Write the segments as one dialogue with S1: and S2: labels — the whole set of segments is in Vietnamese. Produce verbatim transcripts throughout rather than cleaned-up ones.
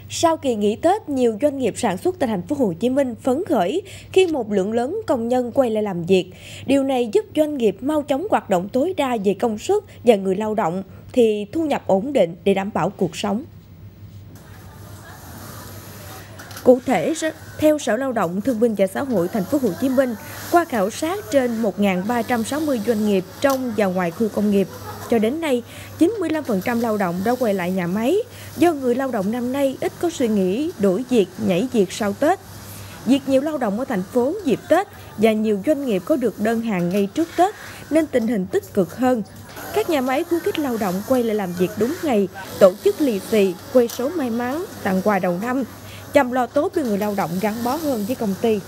S1: Sau kỳ nghỉ Tết, nhiều doanh nghiệp sản xuất tại thành phố Hồ Chí Minh phấn khởi khi một lượng lớn công nhân quay lại làm việc. Điều này giúp doanh nghiệp mau chóng hoạt động tối đa về công suất và người lao động thì thu nhập ổn định để đảm bảo cuộc sống. Cụ thể, theo Sở Lao động Thương binh và Xã hội thành phố Hồ Chí Minh, qua khảo sát trên một nghìn ba trăm sáu mươi doanh nghiệp trong và ngoài khu công nghiệp, cho đến nay, chín mươi lăm phần trăm lao động đã quay lại nhà máy do người lao động năm nay ít có suy nghĩ đổi việc, nhảy việc sau Tết. Việc nhiều lao động ở thành phố dịp Tết và nhiều doanh nghiệp có được đơn hàng ngay trước Tết nên tình hình tích cực hơn. Các nhà máy khuyến khích lao động quay lại làm việc đúng ngày, tổ chức lì xì, quay số may mắn, tặng quà đầu năm, chăm lo tốt cho người lao động gắn bó hơn với công ty.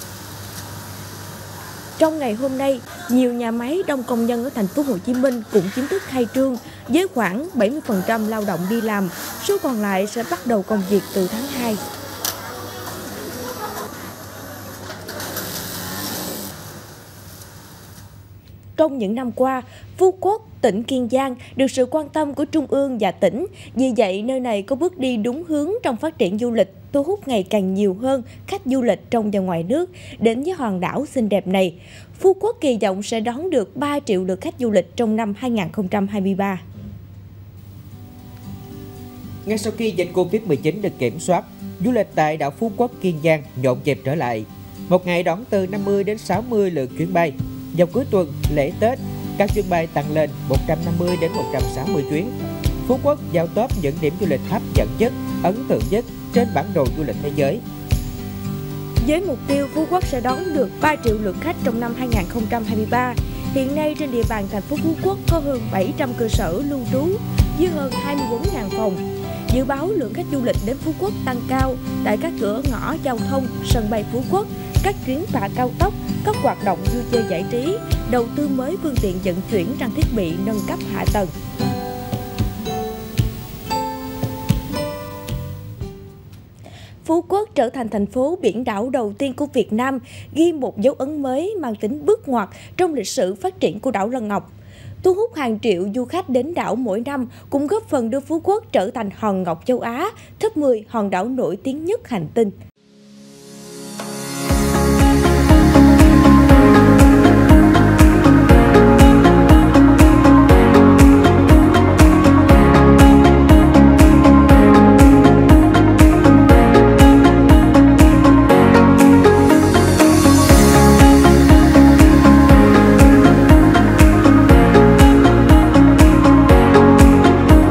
S1: Trong ngày hôm nay, nhiều nhà máy đông công nhân ở thành phố Hồ Chí Minh cũng chính thức khai trương với khoảng bảy mươi phần trăm lao động đi làm, số còn lại sẽ bắt đầu công việc từ tháng hai. Trong những năm qua, Phú Quốc, tỉnh Kiên Giang được sự quan tâm của Trung ương và tỉnh. Vì vậy, nơi này có bước đi đúng hướng trong phát triển du lịch, thu hút ngày càng nhiều hơn khách du lịch trong và ngoài nước đến với hòn đảo xinh đẹp này. Phú Quốc kỳ vọng sẽ đón được ba triệu lượt khách du lịch trong năm hai nghìn không trăm hai mươi ba.
S2: Ngay sau khi dịch Covid mười chín được kiểm soát, du lịch tại đảo Phú Quốc Kiên Giang nhộn nhịp trở lại. Một ngày đón từ năm mươi đến sáu mươi lượt chuyến bay. Vào cuối tuần, lễ Tết, các chuyến bay tăng lên một trăm năm mươi đến một trăm sáu mươi chuyến. Phú Quốc vào top những điểm du lịch hấp dẫn nhất, ấn tượng nhất trên bản đồ du lịch thế giới.
S1: Với mục tiêu Phú Quốc sẽ đón được ba triệu lượt khách trong năm hai nghìn không trăm hai mươi ba, hiện nay trên địa bàn thành phố Phú Quốc có hơn bảy trăm cơ sở lưu trú với hơn hai mươi bốn nghìn phòng. Dự báo lượng khách du lịch đến Phú Quốc tăng cao tại các cửa ngõ giao thông, sân bay Phú Quốc, các chuyến phà cao tốc, các hoạt động vui chơi giải trí, đầu tư mới phương tiện vận chuyển trang thiết bị nâng cấp hạ tầng. Phú Quốc trở thành thành phố biển đảo đầu tiên của Việt Nam, ghi một dấu ấn mới mang tính bước ngoặt trong lịch sử phát triển của đảo Lân Ngọc. Thu hút hàng triệu du khách đến đảo mỗi năm cũng góp phần đưa Phú Quốc trở thành hòn ngọc châu Á, top mười hòn đảo nổi tiếng nhất hành tinh.